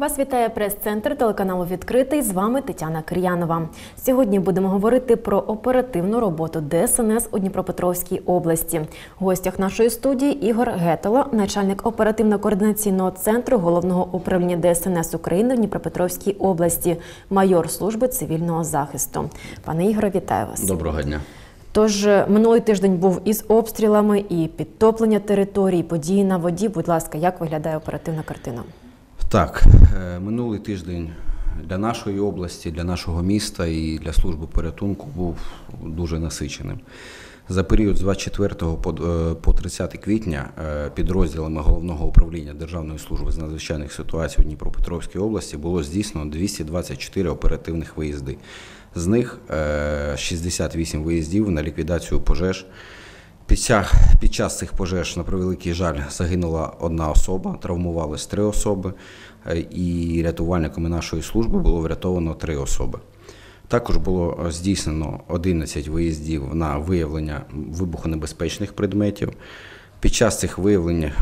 Вас вітає прес-центр телеканалу «Відкритий». З вами Тетяна Кир'янова. Сьогодні будемо говорити про оперативну роботу ДСНС у Дніпропетровській області. В гостях нашої студії Ігор Гетало, начальник оперативно-координаційного центру Головного управління ДСНС України в Дніпропетровській області, майор служби цивільного захисту. Пане Ігоре, вітаю вас. Доброго дня. Тож, минулий тиждень був із обстрілами, і підтоплення територій, події на воді. Будь ласка, як виглядає оперативна картина? Так, минулий тиждень для нашої області, для нашого міста і для служби порятунку був дуже насиченим. За період з 24 по 30 квітня підрозділами Головного управління Державної служби з надзвичайних ситуацій у Дніпропетровській області було здійснено 224 оперативних виїзди. З них 68 виїздів на ліквідацію пожеж. Під час цих пожеж, на превеликий жаль, загинула одна особа, травмувались 3 особи, і рятувальниками нашої служби було врятовано 3 особи. Також було здійснено 11 виїздів на виявлення вибухонебезпечних предметів. Під час цих виявлень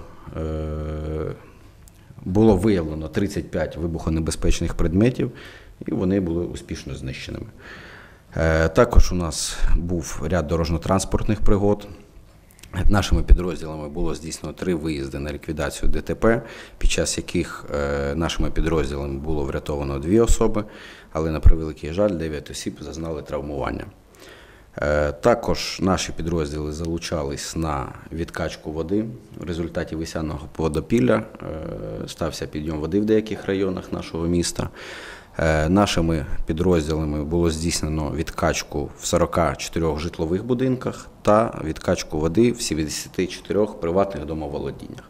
було виявлено 35 вибухонебезпечних предметів, і вони були успішно знищеними. Також у нас був ряд дорожньо-транспортних пригод. Нашими підрозділами було здійснено 3 виїзди на ліквідацію ДТП, під час яких нашими підрозділами було врятовано 2 особи, але на превеликий жаль 9 осіб зазнали травмування. Також наші підрозділи залучались на відкачку води. В результаті весняного водопілля стався підйом води в деяких районах нашого міста. Нашими підрозділами було здійснено відкачку в 44 житлових будинках та відкачку води в 74 приватних домоволодіннях.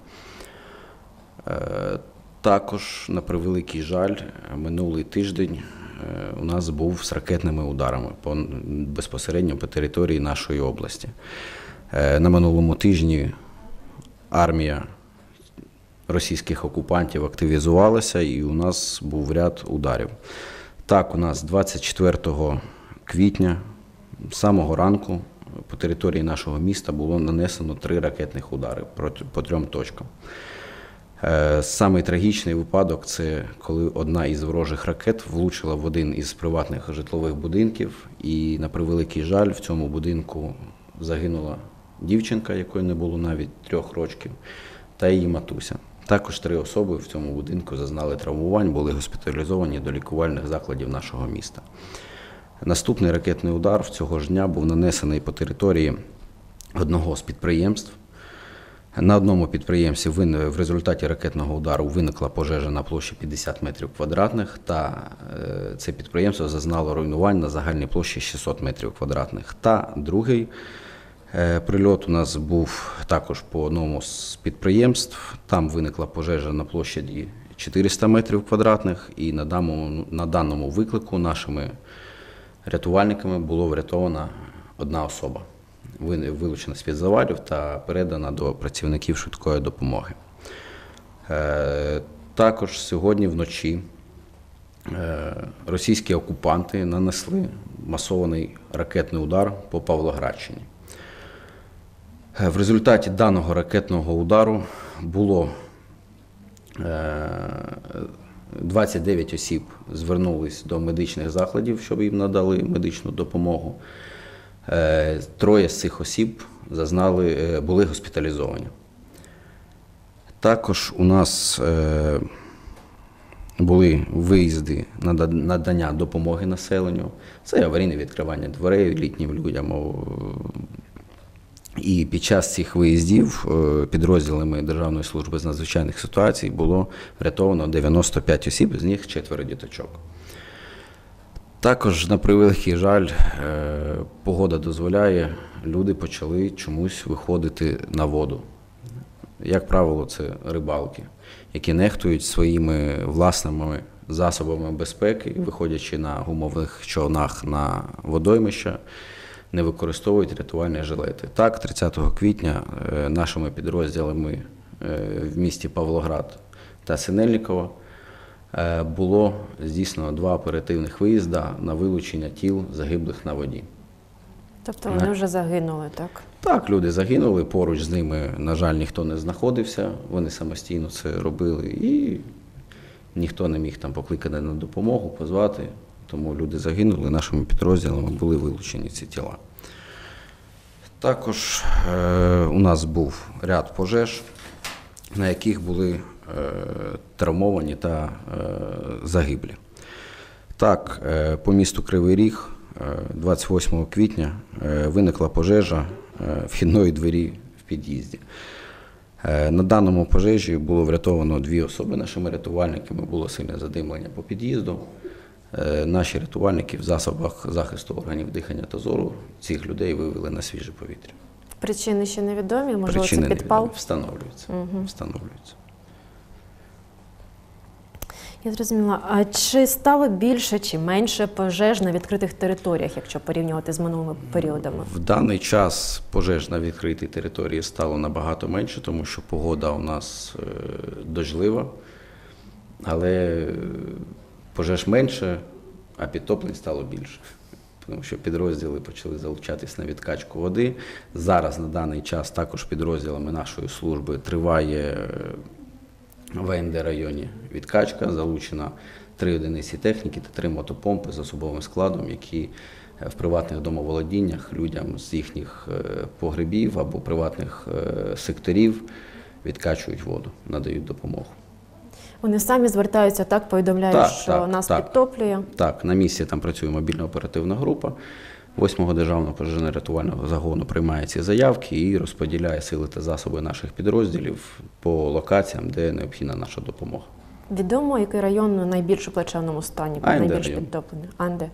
Також, на превеликий жаль, минулий тиждень у нас був з ракетними ударами безпосередньо по території нашої області. На минулому тижні армія російських окупантів активізувалася, і у нас був ряд ударів. Так, у нас 24 квітня з самого ранку по території нашого міста було нанесено 3 ракетних удари по 3 точкам. Самий трагічний випадок – це коли одна із ворожих ракет влучила в один із приватних житлових будинків, і, на превеликий жаль, в цьому будинку загинула дівчинка, якої не було навіть 3 років, та її матуся. Також 3 особи в цьому будинку зазнали травмувань, були госпіталізовані до лікувальних закладів нашого міста. Наступний ракетний удар цього ж дня був нанесений по території одного з підприємств. На одному підприємстві в результаті ракетного удару виникла пожежа на площі 50 метрів квадратних, та це підприємство зазнало руйнувань на загальній площі 600 метрів квадратних. Та другий прильот у нас був також по одному з підприємств. Там виникла пожежа на площі 400 метрів квадратних, і на даному виклику нашими рятувальниками було врятована одна особа. Вилучена з-під завалів та передана до працівників швидкої допомоги. Також сьогодні вночі російські окупанти нанесли масований ракетний удар по Павлоградщині. В результаті даного ракетного удару було 29 осіб звернулись до медичних закладів, щоб їм надали медичну допомогу. 3 з цих осіб були госпіталізовані. Також у нас були виїзди на надання допомоги населенню. Це аварійне відкривання дверей літнім людям. І під час цих виїздів підрозділами Державної служби з надзвичайних ситуацій було врятовано 95 осіб, з них 4 діточок. Також, на превеликий жаль, погода дозволяє, люди почали чомусь виходити на воду. Як правило, це рибалки, які нехтують своїми власними засобами безпеки, виходячи на гумових човнах на водоймища, не використовують рятувальні жилети. Так, 30 квітня нашими підрозділами в місті Павлоград та Синельниково було здійснено 2 оперативних виїзди на вилучення тіл загиблих на воді. Тобто вони вже загинули, так? Так, люди загинули, поруч з ними, на жаль, ніхто не знаходився, вони самостійно це робили і ніхто не міг там покликати на допомогу, позвати, тому люди загинули, нашими підрозділами були вилучені ці тіла. Також у нас був ряд пожеж, на яких були травмовані та загиблі. Так, по місту Кривий Ріг 28 квітня виникла пожежа вхідної двері в під'їзді. На даному пожежі було врятовано 2 особи нашими рятувальниками, було сильне задимлення по під'їзду. Наші рятувальники в засобах захисту органів дихання та зору цих людей вивели на свіже повітря. Причини ще невідомі, можливо, Причини це підпал? невідомі. Встановлюються. Встановлюються. Я зрозуміла. А чи стало більше чи менше пожеж на відкритих територіях, якщо порівнювати з минулими періодами? В даний час пожеж на відкритій території стало набагато менше, тому що погода у нас дощлива, але пожеж менше, а підтоплень стало більше. Тому що підрозділи почали залучатись на відкачку води. Зараз на даний час також підрозділами нашої служби триває в НД-районі відкачка, залучено 3 одиниці техніки та 3 мотопомпи з особовим складом, які в приватних домоволодіннях людям з їхніх погребів або приватних секторів відкачують воду, надають допомогу. Вони самі звертаються, так, повідомляють, що нас підтоплює? Так, на місці там працює мобільна оперативна група. 8-го державного пожежно-рятувального загону приймає ці заявки і розподіляє сили та засоби наших підрозділів по локаціям, де необхідна наша допомога. Відомо, який район найбільш у плачевному стані, найбільш підтоплений? Анде.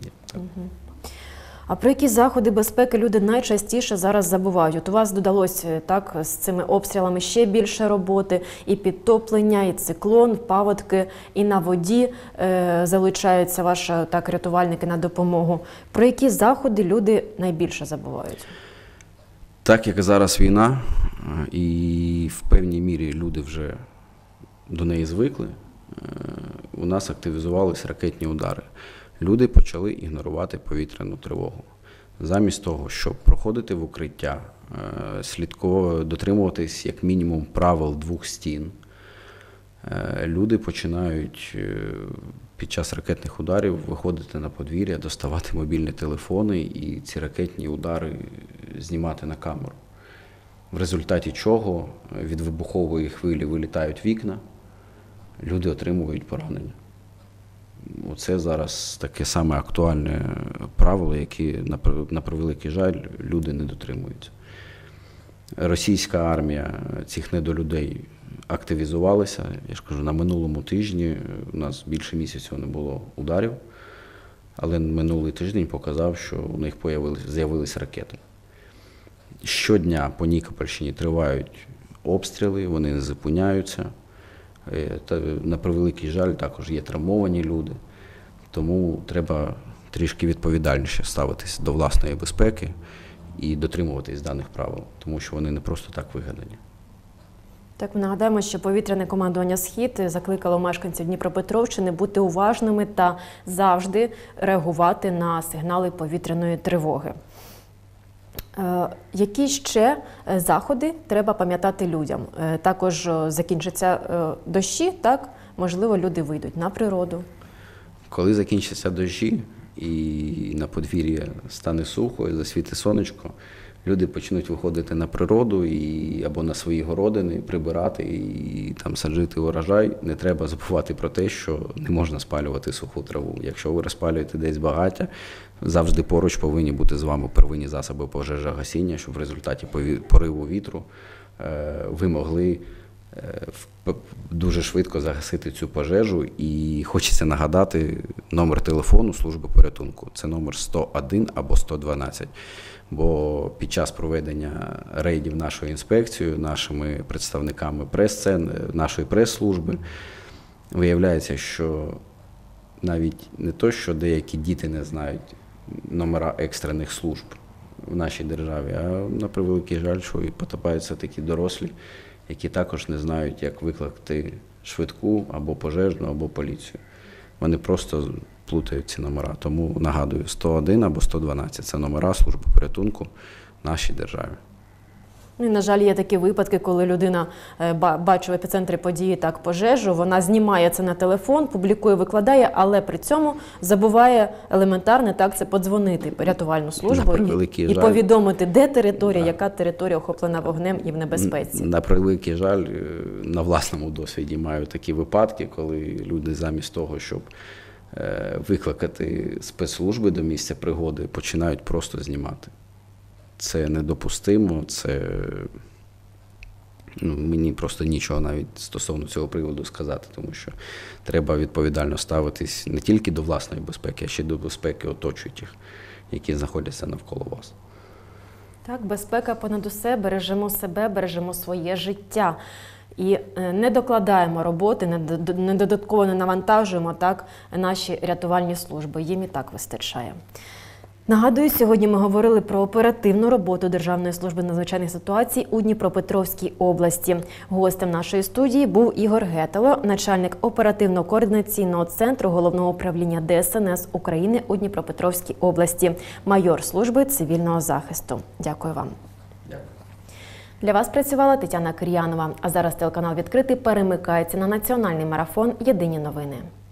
А про які заходи безпеки люди найчастіше зараз забувають? От у вас додалося так, з цими обстрілами ще більше роботи, і підтоплення, і циклон, паводки, і на воді залучаються ваші так, рятувальники на допомогу. Про які заходи люди найбільше забувають? Так як зараз війна, і в певній мірі люди вже до неї звикли, у нас активізувалися ракетні удари. Люди почали ігнорувати повітряну тривогу. Замість того, щоб проходити в укриття, дотримуватись як мінімум правил 2 стін, люди починають під час ракетних ударів виходити на подвір'я, доставати мобільні телефони і ці ракетні удари знімати на камеру. В результаті чого від вибухової хвилі вилітають вікна, люди отримують поранення. Оце зараз таке саме актуальне правило, яке, на превеликий жаль, люди не дотримуються. Російська армія цих недолюдей активізувалася. Я ж кажу, на минулому тижні у нас більше місяця не було ударів, але минулий тиждень показав, що у них з'явилися ракети. Щодня по Нікопольщині тривають обстріли, вони не зупиняються. Та, на превеликий жаль, також є травмовані люди, тому треба трішки відповідальніше ставитися до власної безпеки і дотримуватись даних правил, тому що вони не просто так вигадані. Так, ми нагадаємо, що повітряне командування «Схід» закликало мешканців Дніпропетровщини бути уважними та завжди реагувати на сигнали повітряної тривоги. Які ще заходи треба пам'ятати людям? Також закінчаться дощі, так? Можливо, люди вийдуть на природу. Коли закінчаться дощі і на подвір'ї стане сухо, і засвітить сонечко, люди почнуть виходити на природу або на свої городини, прибирати і там саджати урожай. Не треба забувати про те, що не можна спалювати суху траву. Якщо ви розпалюєте десь багаття, завжди поруч повинні бути з вами первинні засоби пожежогасіння, щоб в результаті пориву вітру ви могли дуже швидко загасити цю пожежу. І хочеться нагадати номер телефону служби порятунку. Це номер 101 або 112. Бо під час проведення рейдів нашою інспекцією, нашими представниками нашої прес-служби, виявляється, що навіть не то, що деякі діти не знають номера екстрених служб в нашій державі, а на превеликий жаль, що і потрапляються такі дорослі, які також не знають, як викликати швидку або пожежну, або поліцію. Вони просто плутають ці номера. Тому нагадую, 101 або 112 – це номера служби порятунку в нашій державі. Ну, і, на жаль, є такі випадки, коли людина бачить в епіцентрі події так пожежу, вона знімає це на телефон, публікує, викладає, але при цьому забуває елементарне так це подзвонити в рятувальну службу і повідомити, де територія, яка територія охоплена вогнем і в небезпеці. На превеликий жаль, на власному досвіді маю такі випадки, коли люди замість того, щоб викликати спецслужби до місця пригоди, починають просто знімати. Це недопустимо, мені просто нічого навіть стосовно цього приводу сказати, тому що треба відповідально ставитись не тільки до власної безпеки, а ще й до безпеки оточуючих, які знаходяться навколо вас. Так, безпека понад усе, бережемо себе, бережемо своє життя. І не докладаємо роботи, не додатково не навантажуємо так наші рятувальні служби. Їм і так вистачає. Нагадую, сьогодні ми говорили про оперативну роботу Державної служби надзвичайних ситуацій у Дніпропетровській області. Гостем нашої студії був Ігор Гетало, начальник оперативно-координаційного центру Головного управління ДСНС України у Дніпропетровській області, майор служби цивільного захисту. Дякую вам. Дякую. Для вас працювала Тетяна Кир'янова. А зараз телеканал «Відкритий» перемикається на національний марафон «Єдині новини».